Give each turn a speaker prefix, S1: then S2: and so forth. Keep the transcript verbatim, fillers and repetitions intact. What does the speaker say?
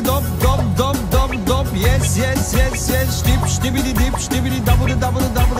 S1: dop, dop, dop, dop, dop. Yes, yes, yes, yes. Dip, dibidi dip, dibidi double, double, double.